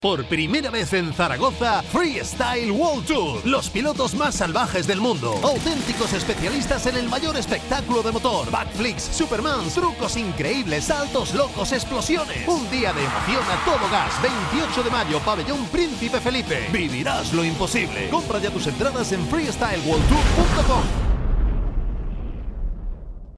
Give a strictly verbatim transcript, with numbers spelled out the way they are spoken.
Por primera vez en Zaragoza, Freestyle World Tour. Los pilotos más salvajes del mundo. Auténticos especialistas en el mayor espectáculo de motor. Backflips, Supermans, trucos increíbles, saltos locos, explosiones. Un día de emoción a todo gas. veintiocho de mayo, Pabellón Príncipe Felipe. Vivirás lo imposible. Compra ya tus entradas en freestyle world tour punto com.